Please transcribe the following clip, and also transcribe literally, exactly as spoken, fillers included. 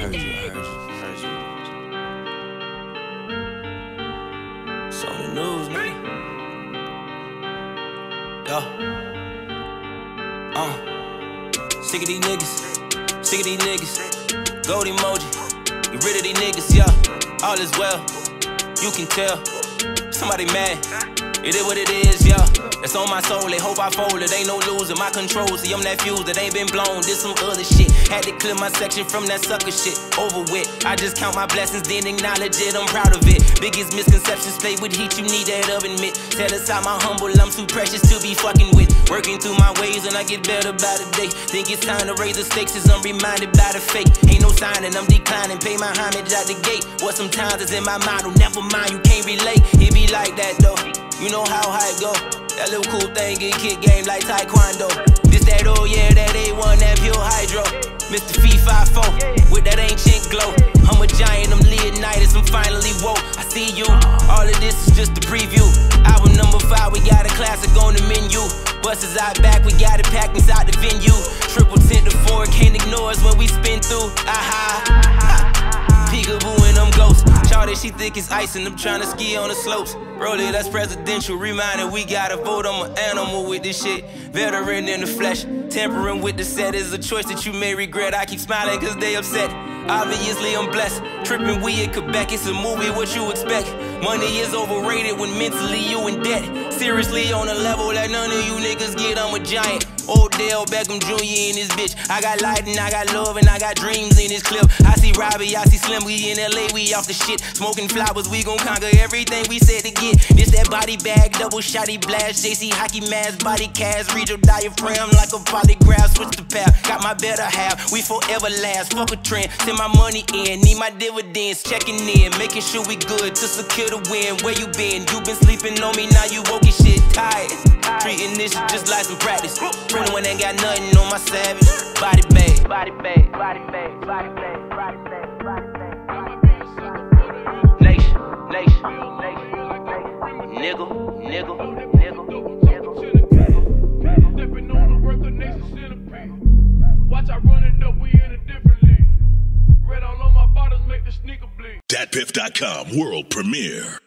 heard you, I heard you, I heard you. It's on the news, man. Yo. Uh. Sick of these niggas. Sick of these niggas. Gold emoji. Get rid of these niggas, yeah. All is well. You can tell. Somebody mad. It is what it is, yeah. That's on my soul, they hope I fold it. Ain't no losing my control, see I'm that fuse that ain't been blown. Did some other shit, had to clear my section from that sucker shit. Over with, I just count my blessings, then acknowledge it, I'm proud of it. Biggest misconceptions, play with heat, you need that oven mitt. Set aside my humble, I'm too precious to be fucking with. Working through my ways and I get better by the day. Think it's time to raise the stakes as I'm reminded by the fate. Ain't no sign and I'm declining, pay my homage out the gate. What sometimes is in my mind, oh never mind, you can't relate. It be like that though. You know how hype go. That little cool thing get kick game like taekwondo. This that oh yeah, that A one, that pure hydro. Mister Fee five four, with that ancient glow. I'm a giant, I'm Leonidas, I'm finally woke. I see you, all of this is just a preview. Album number five, we got a classic on the menu. Buses out back, we got it packed inside the venue. Triple tint to four, can't ignore us when we spin through. Aha. Peekaboo and them ghosts. Shawty, she thick as ice and I'm tryna ski on the slopes. Rollie, that's presidential. Reminder, we gotta vote. I'm an animal with this shit. Veteran in the flesh. Tampering with the set is a choice that you may regret. I keep smiling cause they upset. Obviously I'm blessed. Tripping we in Quebec, it's a movie, what you expect? Money is overrated when mentally you in debt. Seriously on a level that none of you niggas get, I'm a giant. Odell Beckham Junior in this bitch. I got light and I got love and I got dreams in this clip. I see Robbie, I see Slim, we in L A, we off the shit. Smoking flowers, we gon' conquer everything we said to get. This that body bag, double shotty blast, J C hockey mask, body cast, read your diaphragm like a polygraph, switch the path, got my better half, we forever last, fuck a trend, send my money in, need my dividends, checking in, making sure we good to secure the win. Where you been? You been sleeping on me, now you woke and shit tired. Treating this shit just like some practice. Printing when ain't got nothing on my savage. Body bag, body bag, body bag, body bag, body bag, body bag. Nation, nation, nation, nigga, nigga, nigga, nigga. Stepping on the work of nation centipede. Watch I run it up, we in a different league. Red all on my bottles make the sneaker bleed. Dat Piff dot com world premiere.